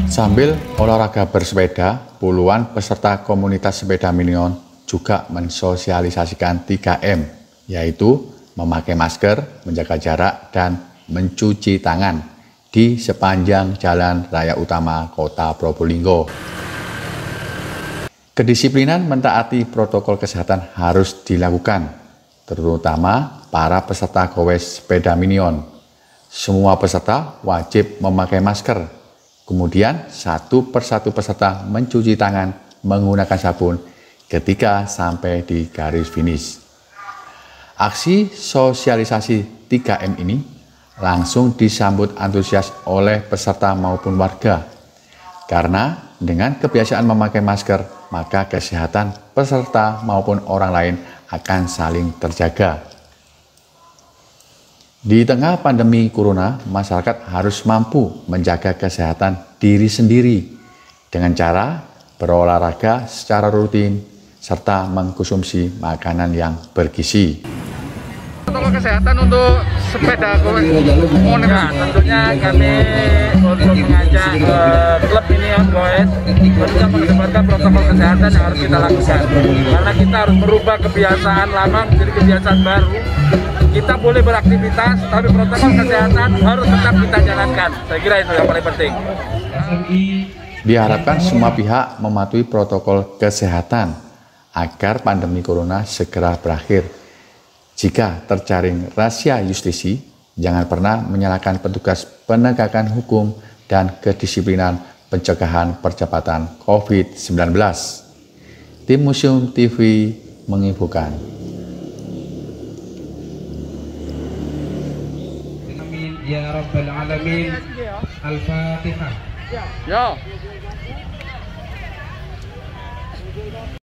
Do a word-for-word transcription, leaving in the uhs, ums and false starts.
Sambil olahraga bersepeda, puluhan peserta komunitas sepeda minion juga mensosialisasikan tiga M, yaitu memakai masker, menjaga jarak, dan mencuci tangan di sepanjang jalan raya utama Kota Probolinggo. Kedisiplinan mentaati protokol kesehatan harus dilakukan, terutama para peserta gowes sepeda minion. Semua peserta wajib memakai masker. Kemudian satu persatu peserta mencuci tangan menggunakan sabun ketika sampai di garis finish. Aksi sosialisasi tiga M ini langsung disambut antusias oleh peserta maupun warga. Karena dengan kebiasaan memakai masker, maka kesehatan peserta maupun orang lain akan saling terjaga. Di tengah pandemi corona, masyarakat harus mampu menjaga kesehatan diri sendiri dengan cara berolahraga secara rutin serta mengkonsumsi makanan yang bergizi. Protokol kesehatan untuk sepeda gowes, nah, tentunya kami untuk mengajak uh, klub ini yang gowes tentunya mengedepankan protokol kesehatan yang harus kita lakukan, karena kita harus merubah kebiasaan lama menjadi kebiasaan baru. Kita boleh beraktivitas, tapi protokol kesehatan harus tetap kita jalankan. Saya kira itu yang paling penting. Diharapkan semua pihak mematuhi protokol kesehatan agar pandemi corona segera berakhir. Jika terjaring razia justisi, jangan pernah menyalahkan petugas penegakan hukum dan kedisiplinan pencegahan percepatan COVID sembilan belas. Tim Museum T V menginfokan. Amin ya rabbal alamin. Al-Fatihah. Yo.